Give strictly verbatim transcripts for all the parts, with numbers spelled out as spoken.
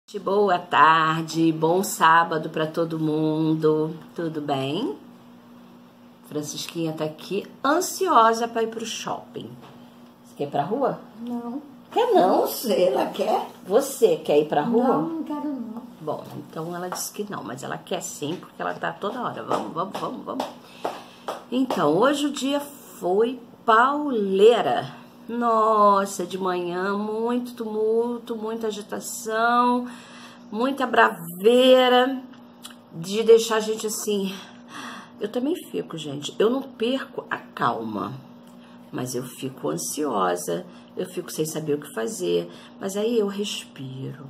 Boa tarde, bom sábado para todo mundo, tudo bem? Francisquinha tá aqui ansiosa para ir pro shopping. Você quer ir pra rua? Não. Quer não? Você, ela quer? Você quer ir pra rua? Não, não quero não. Bom, então ela disse que não, mas ela quer sim, porque ela tá toda hora, vamos, vamos, vamos, vamos. Então, hoje o dia foi pauleira. Nossa, de manhã, muito tumulto, muita agitação, muita braveira, de deixar a gente assim... Eu também fico, gente, eu não perco a calma, mas eu fico ansiosa, eu fico sem saber o que fazer, mas aí eu respiro.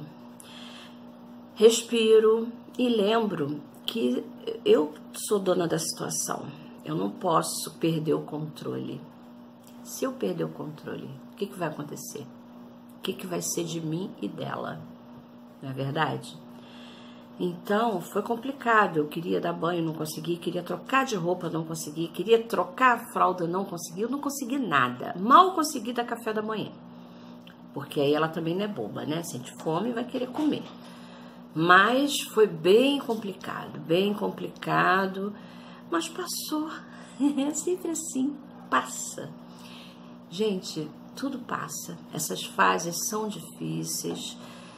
Respiro e lembro que eu sou dona da situação, eu não posso perder o controle. Se eu perder o controle, o que, que vai acontecer? O que, que vai ser de mim e dela? Não é verdade? Então, foi complicado. Eu queria dar banho, não consegui. Queria trocar de roupa, não consegui. Queria trocar a fralda, não consegui. Eu não consegui nada. Mal consegui dar café da manhã. Porque aí ela também não é boba, né? Sente fome e vai querer comer. Mas foi bem complicado, bem complicado. Mas passou. É sempre assim, passa. Gente, tudo passa. Essas fases são difíceis.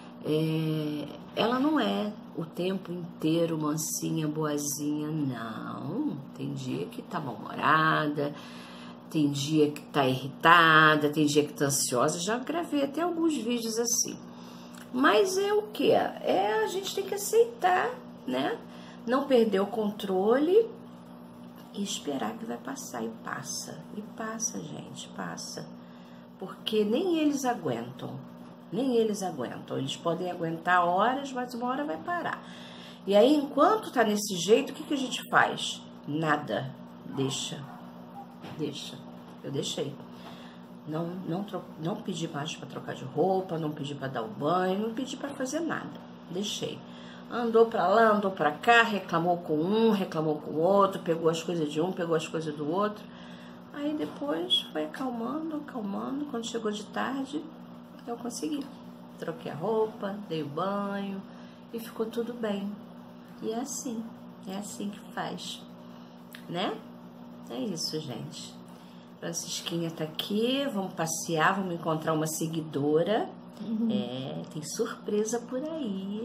É, ela não é o tempo inteiro mansinha, boazinha, não. Tem dia que tá mal-humorada, tem dia que tá irritada, tem dia que tá ansiosa. Já gravei até alguns vídeos assim. Mas é o que? É, a gente tem que aceitar, né? Não perder o controle e esperar que vai passar. E passa, e passa, gente, passa. Porque nem eles aguentam, nem eles aguentam. Eles podem aguentar horas, mas uma hora vai parar. E aí, enquanto tá nesse jeito, o que, que a gente faz? Nada. Deixa, deixa. Eu deixei. Não, não, tro... não pedi mais para trocar de roupa, não pedi para dar o banho, não pedi para fazer nada. Deixei. Andou pra lá, andou pra cá, reclamou com um, reclamou com o outro, pegou as coisas de um, pegou as coisas do outro. Aí depois foi acalmando, acalmando. Quando chegou de tarde, eu consegui. Troquei a roupa, dei o banho e ficou tudo bem. E é assim, é assim que faz, né? É isso, gente. Francisquinha tá aqui, vamos passear, vamos encontrar uma seguidora. Uhum. É, tem surpresa por aí.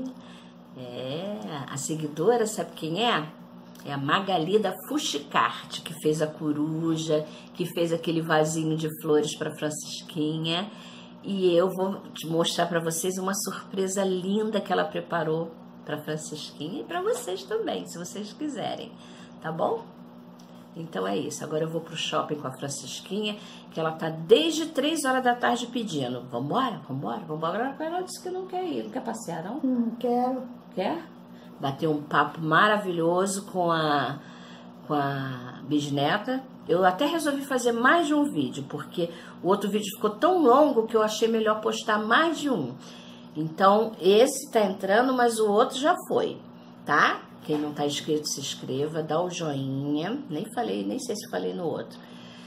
É, a seguidora, sabe quem é? É a Magali da Fuxicarte, que fez a coruja, que fez aquele vasinho de flores para Francisquinha. E eu vou te mostrar para vocês uma surpresa linda que ela preparou para Francisquinha e para vocês também, se vocês quiserem, tá bom? Então é isso, agora eu vou pro shopping com a Francisquinha, que ela tá desde três horas da tarde pedindo. Vambora, vambora, vambora. Agora ela disse que não quer ir, não quer passear, não? Não quero. Quer? Bateu um papo maravilhoso com a, com a bisneta. Eu até resolvi fazer mais de um vídeo, porque o outro vídeo ficou tão longo que eu achei melhor postar mais de um. Então, esse tá entrando, mas o outro já foi, tá? Quem não tá inscrito, se inscreva, dá o joinha. Nem falei, nem sei se falei no outro.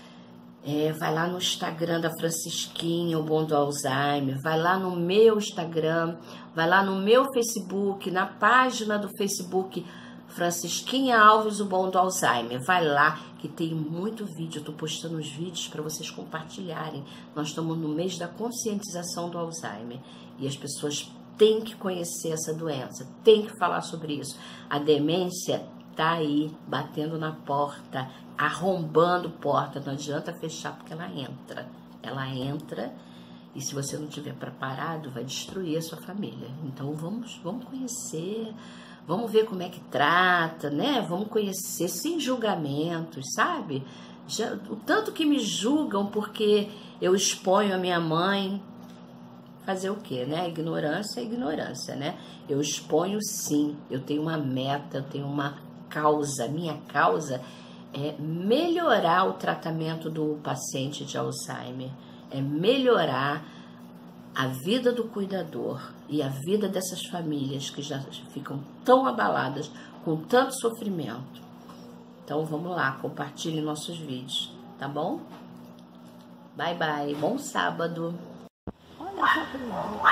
É, vai lá no Instagram da Francisquinha, o Bom do Alzheimer. Vai lá no meu Instagram, vai lá no meu Facebook, na página do Facebook Francisquinha Alves, o Bom do Alzheimer. Vai lá que tem muito vídeo. Eu tô postando os vídeos para vocês compartilharem. Nós estamos no mês da conscientização do Alzheimer e as pessoas têm que conhecer essa doença, têm que falar sobre isso. A demência tá aí, batendo na porta, arrombando porta. Não adianta fechar porque ela entra. Ela entra e se você não estiver preparado, vai destruir a sua família. Então vamos, vamos conhecer, vamos ver como é que trata, né? Vamos conhecer sem julgamentos, sabe? Já, o tanto que me julgam porque eu exponho a minha mãe. Fazer o quê, né? Ignorância é ignorância, né? Eu exponho sim, eu tenho uma meta, eu tenho uma causa. Minha causa é melhorar o tratamento do paciente de Alzheimer, é melhorar a vida do cuidador e a vida dessas famílias que já ficam tão abaladas, com tanto sofrimento. Então vamos lá, compartilhe nossos vídeos, tá bom? Bye, bye, bom sábado!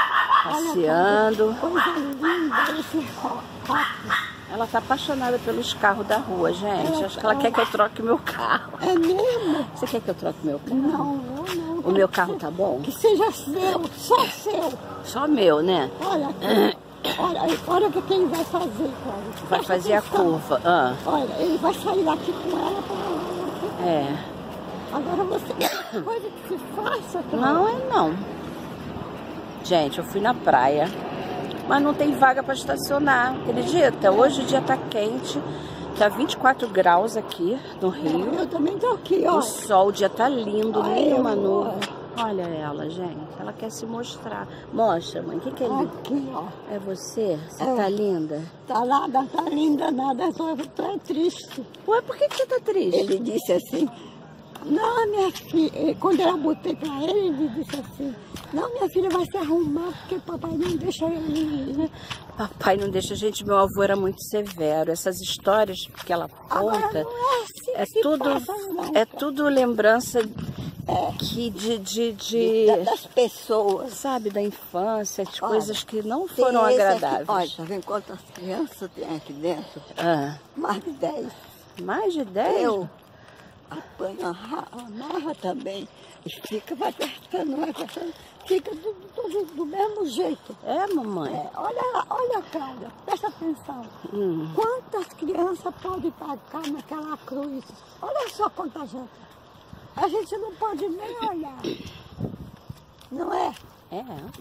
passeando. Coisa linda esse copo. Ela tá apaixonada pelos carros da rua, gente. Acho que ela quer que eu troque meu carro. É mesmo? Você quer que eu troque meu carro? Não, eu não. O meu carro tá bom? Que seja seu, só seu. Só meu, né? Olha aqui. Olha, olha o que ele vai fazer, Cláudia. Vai Presta fazer a atenção. curva. Ah, Olha, ele vai sair daqui com ela para lá. é. Agora você. Coisa que se faça, Cláudia. Não é não. Gente, eu fui na praia, mas não tem vaga para estacionar. Acredita? Hoje o dia tá quente. Tá vinte e quatro graus aqui no Rio. Eu também tô aqui, ó. O sol, o dia tá lindo, Ai, nenhuma eu- nuvem. Olha ela, gente. Ela quer se mostrar. Mostra, mãe. O que, que é lindo? Aqui, ó. É você? Você É. tá linda? Tá nada, tá linda, nada, tô, tô triste. Ué, por que, que você tá triste? Ele disse assim, não, minha filha, quando eu botei pra ele, ele disse assim, não, minha filha vai se arrumar, porque papai não deixa ele ir. Papai não deixa a gente. Meu avô era muito severo. Essas histórias que ela Agora conta não é assim é que tudo, passa, não. é tudo lembrança que de, de, de Da- das pessoas. sabe, da infância, de Olha, coisas que não Tem foram esse aqui, agradáveis. olha, tá vendo quantas crianças tem aqui dentro? Ah, Mais de dez. mais de dez? Eu apanho, a- amarra também. E fica vai apertando, vai apertando. Fica tudo, tudo do mesmo jeito. É, mamãe? É, olha, olha, Cláudia, presta atenção. Hum. Quantas crianças podem pagar naquela cruz? Olha só quanta gente. A gente não pode nem olhar. Não é? É.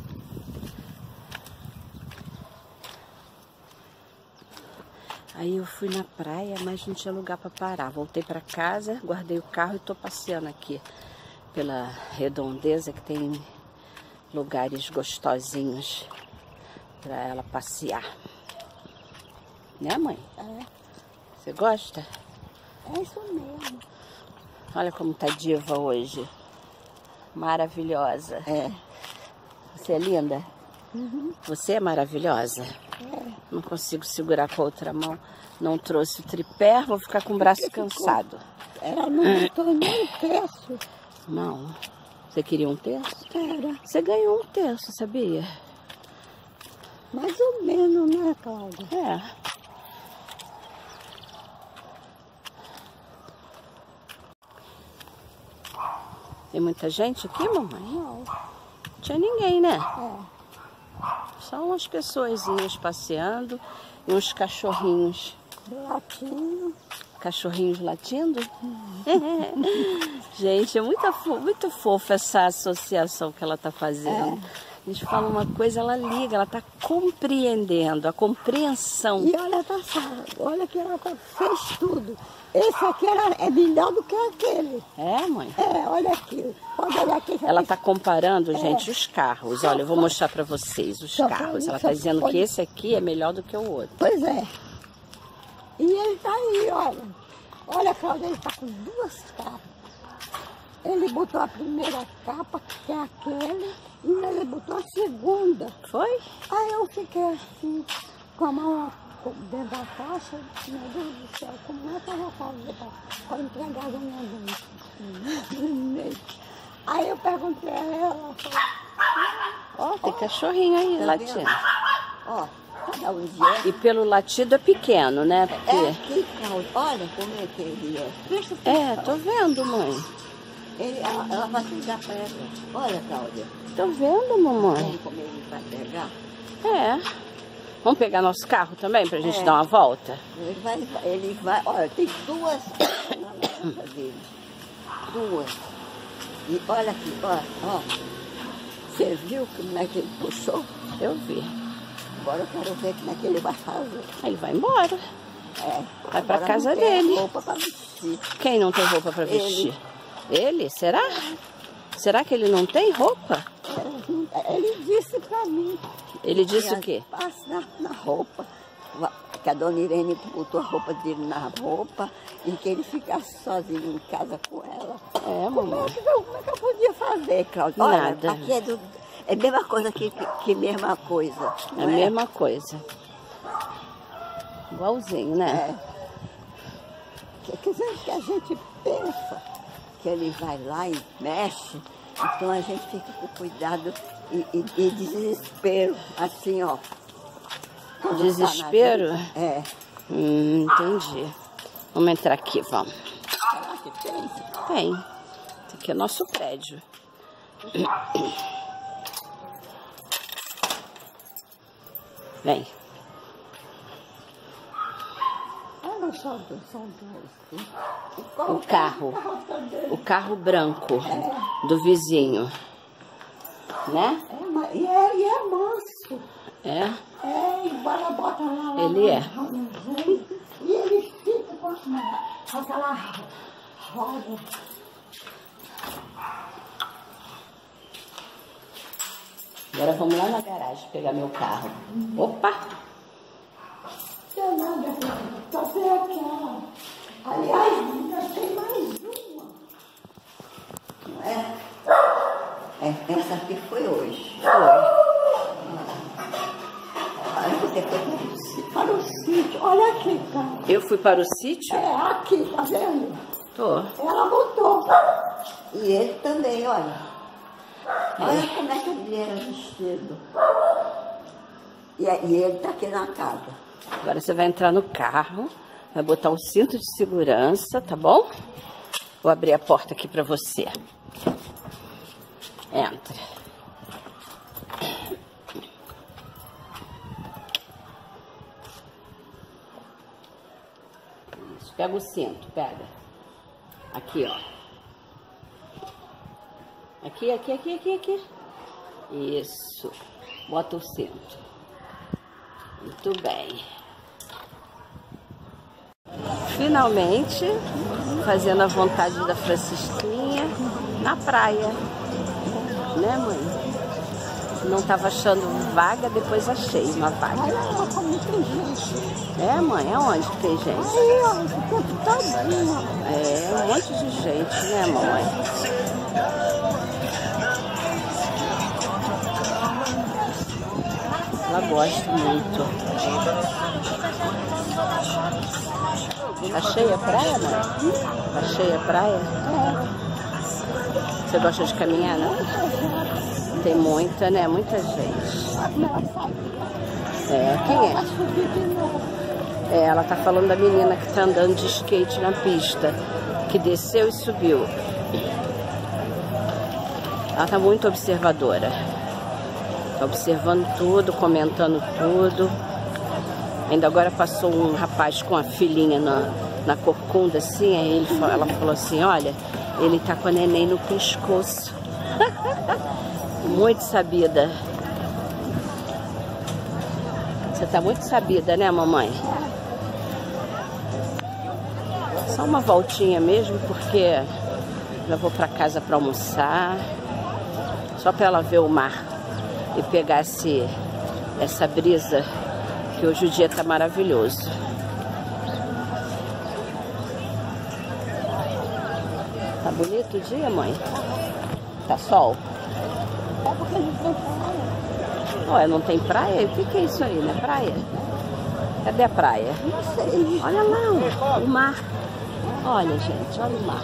Aí eu fui na praia, mas não tinha lugar para parar. Voltei para casa, guardei o carro e tô passeando aqui pela redondeza, que tem lugares gostosinhos para ela passear. Né, mãe? É, Você gosta? é isso mesmo. Olha como tá diva hoje. Maravilhosa. É. Você é linda? Uhum. Você é maravilhosa. É. Não consigo segurar com a outra mão. Não trouxe o tripé, vou ficar com o braço cansado. Ela não botou nem um terço. Não. Você queria um terço? Era Você ganhou um terço, sabia? mais ou menos, né, Cláudia? É. Tem muita gente aqui, mamãe? Não. Não tinha ninguém, né? É. Só umas pessoazinhas passeando e uns cachorrinhos. Latinho. Cachorrinhos latindo? Gente, é muito, fo- muito fofa essa associação que ela está fazendo. A gente fala uma coisa, ela liga, ela está compreendendo, a compreensão. E olha, tá só, olha que ela tá, fez tudo. Esse aqui era, é melhor do que aquele. É, mãe? É, olha aqui. Pode olhar aqui. Ela está comparando, gente, os carros. Olha, eu vou mostrar para vocês os Só carros. pode- Ela só está dizendo pode- que esse aqui é melhor do que o outro. Pois é. E ele tá aí, olha. Olha, Cláudia, ele tá com duas capas. Ele botou a primeira capa, que é aquele, e ele botou a segunda. Foi? Aí eu fiquei assim, com a mão dentro da caixa, meu Deus do céu, como é que eu vou fazer para entregar a minha gente? Aí eu perguntei a ela, ela falou, Ó, tem cachorrinho aí Tá latindo. ó, cada um dia. E pelo latido é pequeno, né? É Porque... aqui, Cláudia, olha como é que ele é. Presta É, atenção. tô vendo, mãe. Ele, ela, ela vai pegar para ela. Olha, Cláudia, Tô vendo, mamãe. como, como ele vai pegar. É. Vamos pegar nosso carro também pra gente É. dar uma volta? Ele vai, ele vai, olha, tem duas na lança dele. Duas. E olha aqui, ó, ó. Você viu como é que ele puxou? Eu vi. Agora eu quero ver como é que ele vai fazer. Aí ele vai embora. É. Vai pra agora casa não tem dele. roupa pra vestir. Quem não tem roupa pra Ele. vestir? Ele? Será? Será que ele não tem roupa? Ele disse pra mim. Ele disse o quê? Passa na, na roupa. Que a dona Irene botou a roupa dele na roupa e que ele ficasse sozinho em casa com ela. É, Como mamãe. é que eu, como é que eu podia fazer, Cláudia? Olha, Nada. aqui é, do, é a mesma coisa que, que, que mesma coisa. É a mesma coisa. Igualzinho, né? É. Quer dizer que a gente pensa que ele vai lá e mexe Então a gente fica com cuidado e, e, e desespero, assim, ó. Desespero? É. Hum, entendi. Vamos entrar aqui, vamos. Será que tem? Tem. Esse aqui é nosso prédio. Vem. Olha só, são dois. O carro. O carro branco do vizinho. Né? É, mas- e é, e é manso. É? É, embora bota lá, lá Ele é. E ele fica com com aquela roda. Agora vamos lá na garagem pegar meu carro. Opa! Não, nada, só tem aquela. Aliás, ainda tem mais uma. Não é? É, essa aqui foi hoje. Foi. Aí você foi para o sítio. Olha aqui, cara. Eu fui para o sítio? É aqui, tá vendo? Tô. Ela botou. E ele também, olha. Olha como é que ele era vestido. E, e ele tá aqui na casa. Agora você vai entrar no carro, vai botar o cinto de segurança, tá bom? Vou abrir a porta aqui pra você. Entra. Isso, pega o cinto, pega. Aqui, ó. Aqui, aqui, aqui, aqui, aqui. Isso. Bota o cinto. Muito bem. Finalmente, fazendo a vontade da Francisquinha na praia. Né, mãe? Não estava achando vaga, depois achei uma vaga. Olha lá como tem gente. É, mãe? Aonde que tem gente? Aí, ó, o tempo todinho. É, um monte de gente, né, mamãe? Ela gosta muito. Tá cheia a praia, mãe? Tá cheia a praia? Você gosta de caminhar, né? Tem muita, né? Muita gente. É, quem é? É, ela tá falando da menina que tá andando de skate na pista, que desceu e subiu. Ela tá muito observadora. Tá observando tudo, comentando tudo. Ainda agora passou um rapaz com a filhinha na, na corcunda, assim, aí ele, ela falou assim, olha, ele tá com a neném no pescoço. Muito sabida. Você tá muito sabida, né, mamãe? Só uma voltinha mesmo, porque já vou pra casa pra almoçar. Só pra ela ver o mar e pegar esse, essa brisa, que hoje o dia tá maravilhoso. Tá bonito o dia, mãe? Tá sol? É porque não tem praia. Olha, não tem praia? O que, que é isso aí, né? Praia? Cadê a praia? Não sei. Olha lá, o mar. Olha, gente, olha o mar.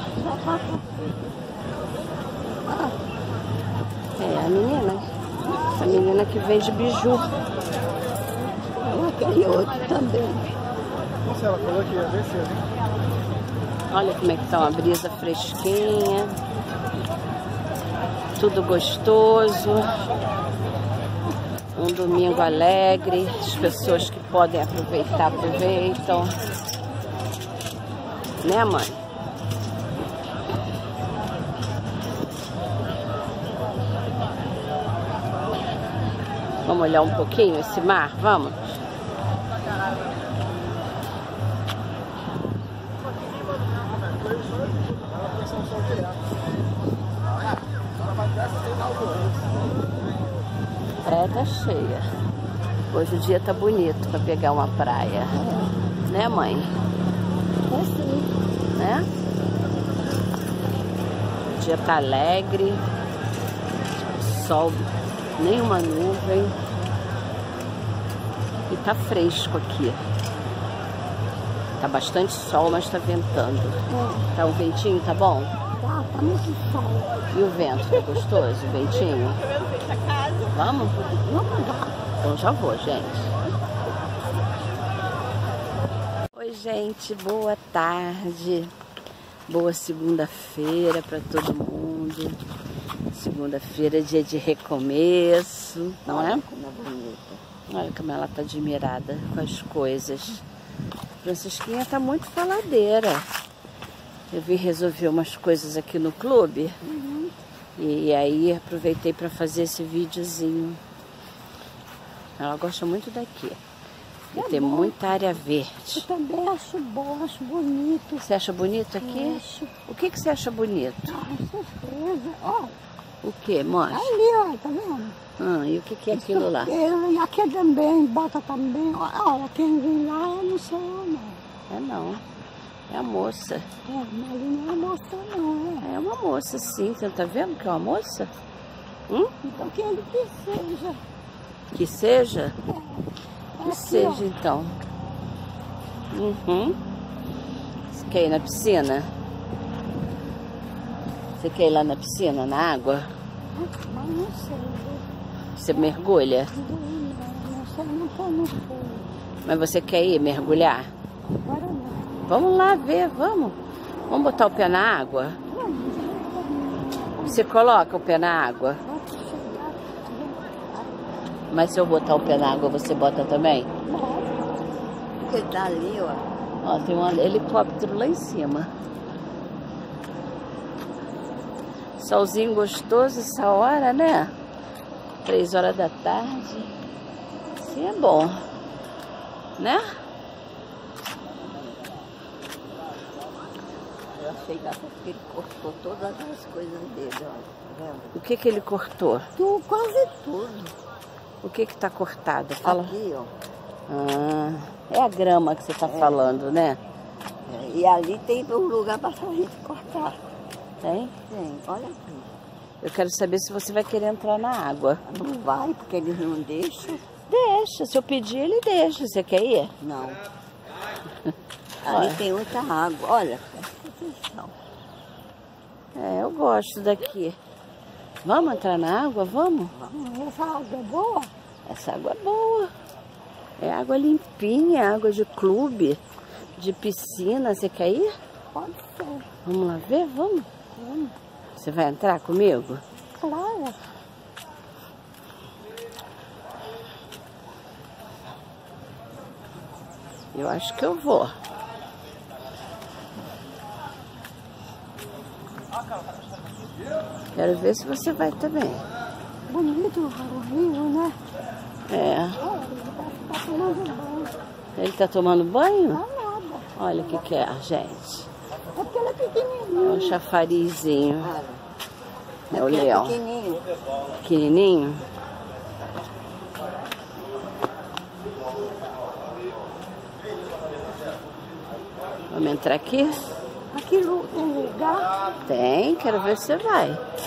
É, a menina. A menina que vende biju. Aquele outro também. Nossa, ela falou que ia descer. Olha como é que tá uma brisa fresquinha. Tudo gostoso. Um domingo alegre. As pessoas que podem aproveitar, aproveitam. Né, mãe? Vamos olhar um pouquinho esse mar? Vamos? É, tá cheia. Hoje o dia tá bonito pra pegar uma praia. Né, mãe? É sim. Né? O dia tá alegre. Sol, nenhuma nuvem. E tá fresco aqui. Tá bastante sol, mas tá ventando. Tá um ventinho, tá bom? Tá, tá muito sol. E o vento, tá gostoso? O ventinho? Vamos? Vamos lá. Então já vou, gente. Oi, gente, boa tarde. Boa segunda-feira para todo mundo. Segunda-feira é dia de recomeço, não é? Olha como é bonita. Olha como ela tá admirada com as coisas. Francisquinha tá muito faladeira. Eu vim resolver umas coisas aqui no clube. Uhum. E aí aproveitei para fazer esse videozinho. Ela gosta muito daqui. E É tem bom. muita área Eu verde. também acho bom, acho bonito. Você acha bonito aqui? Acho. O que, que você acha bonito? Ah, surpresa. Ó, O que? Mostra. ali, ó, tá vendo? Ah, e o que, que é aquilo lá? E aqui também, bota também. Olha, quem vem lá, eu não sou eu, não. É não. É a moça. É, mas ali não é moça, não, é. É uma moça, sim. Você não tá vendo que é uma moça? Hum? Então, que ele que seja. Que seja? É Que aqui, seja, então. Uhum. Você quer ir na piscina? Você quer ir lá na piscina, na água? ó. Mas não sei, viu? Você mergulha? Não, não sei, não tô no fogo. Mas você quer ir mergulhar? Agora não. Vamos lá ver, vamos. Vamos botar o pé na água? Você coloca o pé na água? Pode chegar, Mas se eu botar o pé na água, você bota também? porque tá ali, ó. Ó, tem um helicóptero lá em cima. Solzinho gostoso essa hora, né? Três horas da tarde. Sim, é bom. Né? Eu achei que ele cortou todas as coisas dele, ó. Tá vendo? O que que ele cortou? Tu, quase tudo. O que que tá cortado? Fala. Aqui, ó. Ah, é a grama que você tá falando, né? É, e ali tem um lugar pra gente cortar. Tem? Tem, olha aqui. Eu quero saber se você vai querer entrar na água. Não vai, porque eles não deixam. Deixa, se eu pedir, ele deixa. Você quer ir? Não. Olha. Ali tem muita água. Olha, presta atenção. É, eu gosto daqui. Vamos entrar na água? Vamos? Vamos, essa água é boa? Essa água é boa. É água limpinha, água de clube, de piscina. Você quer ir? Pode ser. Vamos lá ver? Vamos. Vamos. Você vai entrar comigo? Claro. Eu acho que eu vou. Quero ver se você vai também. Bonito o rio, né? É. Olha, ele tá, tá tomando banho. Ele tá tomando banho? Não é nada. Olha o que que é, gente. É porque ele é É pequenininho. um chafarizinho. Olha. É o Porque leão. pequenininho. Pequenininho. Vamos entrar aqui? Aqui lu- tem lugar. Tem, quero ver se você vai.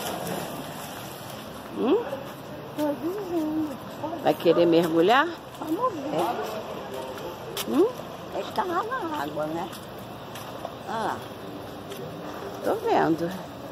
Hum? Tô dizendo. Pode- Vai querer mergulhar? Vamos ver. Hum? Ele tá lá na água, né? Ah, Tô vendo.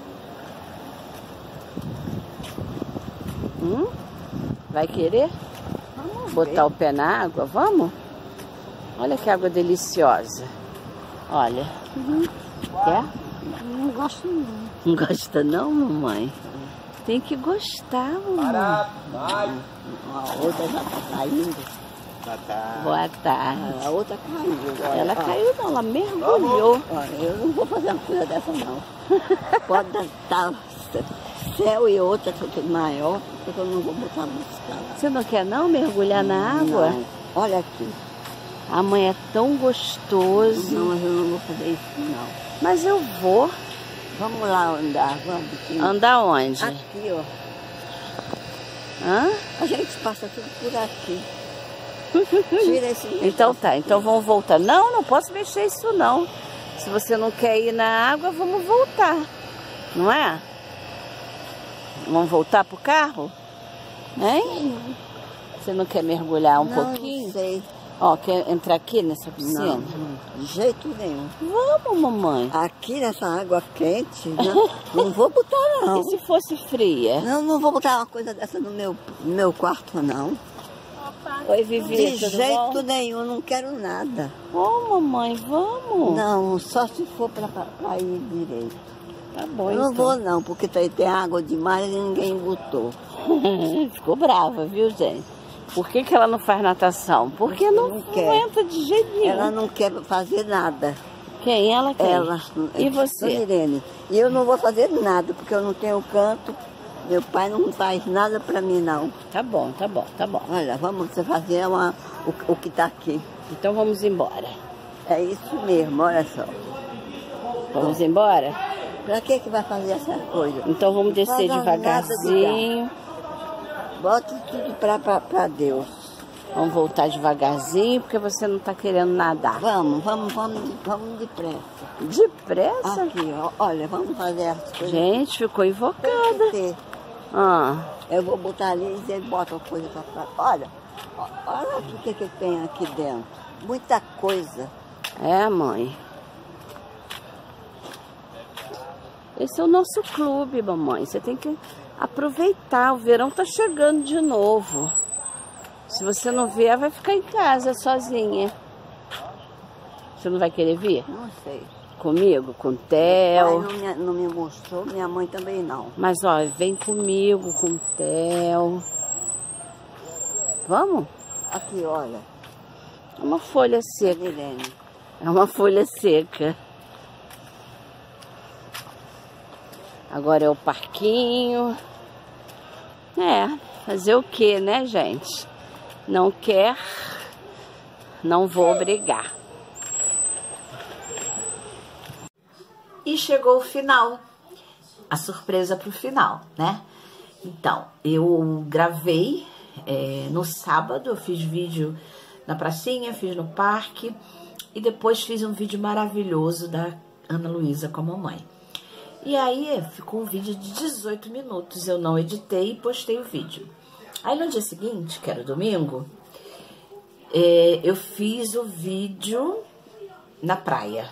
Hum? Vai querer vamos botar o pé na água? Vamos? Olha que água deliciosa. Olha. Uhum. Quer? ver. Não gosto não. Não gosta não, mamãe? Tem que gostar, mamãe. A outra já tá caindo. Boa tarde. A outra caiu. Olha, Ela ó. caiu não, ela mergulhou. Olha, eu não vou fazer uma coisa dessa não. Pode estar céu e outra que é maior, porque eu não vou botar música. Você não quer não mergulhar na água? Não. Olha aqui. A mãe é tão gostoso. Não, mas eu não vou fazer isso não. Mas eu vou. Vamos lá andar, vamos. que- Andar onde? Aqui, ó. Hã? A gente passa tudo por aqui. Tira esse Então tá, então vamos voltar. Não, não posso mexer isso não. Se você não quer ir na água, vamos voltar. Não é? Vamos voltar pro carro? Hein? Você não quer mergulhar um não, pouquinho? Não sei. Ó, quer entrar aqui nessa piscina? Não, não, de jeito nenhum. Vamos, mamãe. Aqui nessa água quente, não, não vou botar não. E se fosse fria? Não, não vou botar uma coisa dessa no meu, no meu quarto, não. Oi, Vivi, De tudo jeito bom? nenhum, não quero nada. Ô, mamãe, vamos. Não, só se for pra, pra, pra ir direito. Tá bom, Eu não então. vou não, porque tem, tem água demais e ninguém botou. Ficou brava, viu, gente? Por que, que ela não faz natação? Porque não, Não não quer. entra de jeito nenhum. Ela não quer fazer nada. Quem? Ela quer? Ela. E Dona você? Irene. E eu não vou fazer nada, porque eu não tenho canto. Meu pai não faz nada pra mim, não. Tá bom, tá bom, tá bom. Olha, vamos você fazer uma, o, o que tá aqui. Então vamos embora. É isso mesmo, olha só. Vamos embora? Pra que que vai fazer essa coisa? Então vamos descer Não faz nada de devagarzinho. Bota tudo pra, pra, pra Deus. Vamos voltar devagarzinho, porque você não tá querendo nadar. Vamos, vamos, vamos, vamos depressa. Depressa? Aqui, ó, olha, vamos fazer as coisas. Gente, ficou Tem invocada. que ter. Ah, Eu vou botar ali e você bota a coisa pra fora. Olha, ó, olha o que que tem aqui dentro. Muita coisa. é, mãe. Esse é o nosso clube, mamãe. Você tem que aproveitar. O verão tá chegando de novo. Se você não vier, vai ficar em casa sozinha. Você não vai querer vir? Não sei. Comigo, com o O pai Theo. não me, não me mostrou, minha mãe também não. Mas, ó, vem comigo, com o Theo. Vamos? Aqui, olha, É uma folha seca. Irene. É uma folha seca. Agora é o parquinho. É, fazer o que, né, gente? Não quer, não vou obrigar. E chegou o final, a surpresa pro final, né? Então, eu gravei é, no sábado, eu fiz vídeo na pracinha, fiz no parque e depois fiz um vídeo maravilhoso da Ana Luísa com a mamãe. E aí ficou um vídeo de dezoito minutos, eu não editei e postei o vídeo. Aí no dia seguinte, que era domingo, é, eu fiz o vídeo na praia.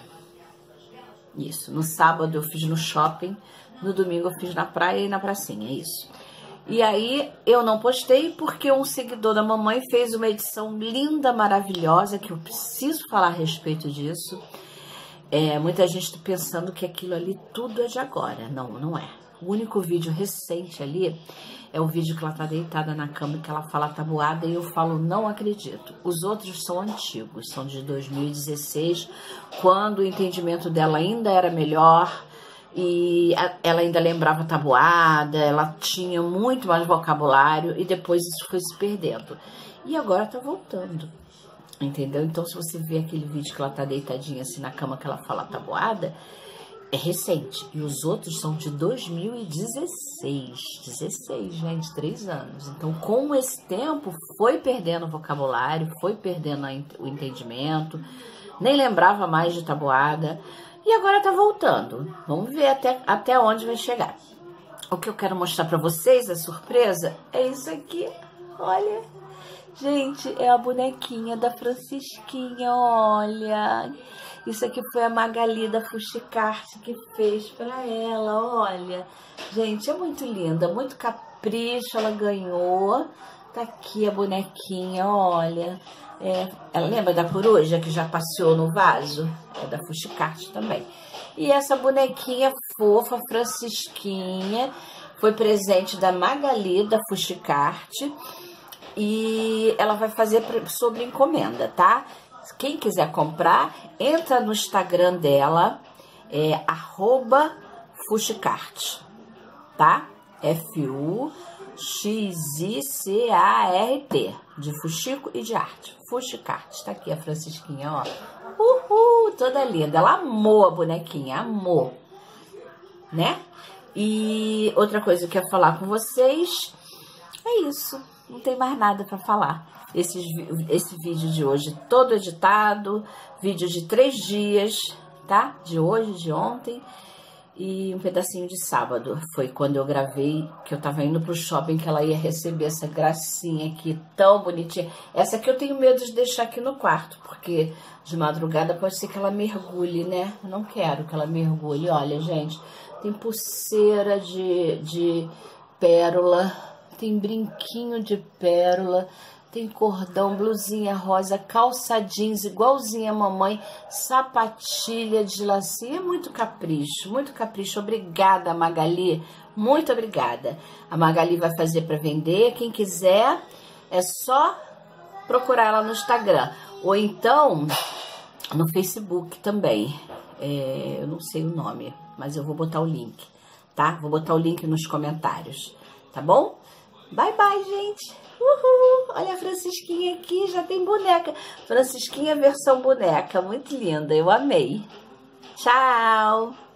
Isso, no sábado eu fiz no shopping, no domingo eu fiz na praia e na pracinha, isso. E aí eu não postei porque um seguidor da mamãe fez uma edição linda, maravilhosa, que eu preciso falar a respeito disso. É, muita gente está pensando que aquilo ali tudo é de agora. Não, não é. O único vídeo recente ali é o vídeo que ela tá deitada na cama e que ela fala tabuada e eu falo, não acredito. Os outros são antigos, são de dois mil e dezesseis, quando o entendimento dela ainda era melhor e ela ainda lembrava tabuada, ela tinha muito mais vocabulário e depois isso foi se perdendo. E agora tá voltando. Entendeu? Então, se você vê aquele vídeo que ela tá deitadinha assim na cama que ela fala tabuada, é recente. E os outros são de dois mil e dezesseis. dezesseis, gente, três anos. Então, com esse tempo, foi perdendo o vocabulário, foi perdendo o entendimento, nem lembrava mais de tabuada. E agora tá voltando. Vamos ver até, até onde vai chegar. O que eu quero mostrar pra vocês, a surpresa, é isso aqui. Olha. Gente, é a bonequinha da Francisquinha, olha. Isso aqui foi a Magali da Fuxicarte que fez pra ela, olha. Gente, é muito linda, muito capricho, ela ganhou. Tá aqui a bonequinha, olha. É, ela lembra da coruja que já passeou no vaso? É da Fuxicarte também. E essa bonequinha fofa, Francisquinha, foi presente da Magali da Fuxicarte. E ela vai fazer sobre encomenda, tá? Quem quiser comprar, entra no Instagram dela, é arroba Fuxicarte, tá? F U X I C A R T, de fuxico e de arte. Fuxicarte, tá aqui a Francisquinha, ó. Uhul, toda linda. Ela amou a bonequinha, amou, né? E outra coisa que eu ia falar com vocês é isso. Não tem mais nada para falar. Esse, esse vídeo de hoje todo editado, vídeo de três dias, tá? De hoje, de ontem. e um pedacinho de sábado. Foi quando eu gravei, que eu tava indo pro shopping, que ela ia receber essa gracinha aqui, tão bonitinha. Essa aqui eu tenho medo de deixar aqui no quarto, porque de madrugada pode ser que ela mergulhe, né? Eu não quero que ela mergulhe. Olha, gente, tem pulseira de, de pérola, tem brinquinho de pérola, tem cordão, blusinha rosa, calça jeans igualzinha a mamãe, sapatilha de lacinha, muito capricho, muito capricho. Obrigada, Magali, muito obrigada. A Magali vai fazer para vender, quem quiser é só procurar ela no Instagram, ou então no Facebook também, é, eu não sei o nome, mas eu vou botar o link, tá? Vou botar o link nos comentários, tá bom? Bye, bye, gente! Uhul! Olha a Francisquinha aqui, já tem boneca. Francisquinha versão boneca, muito linda, eu amei. Tchau!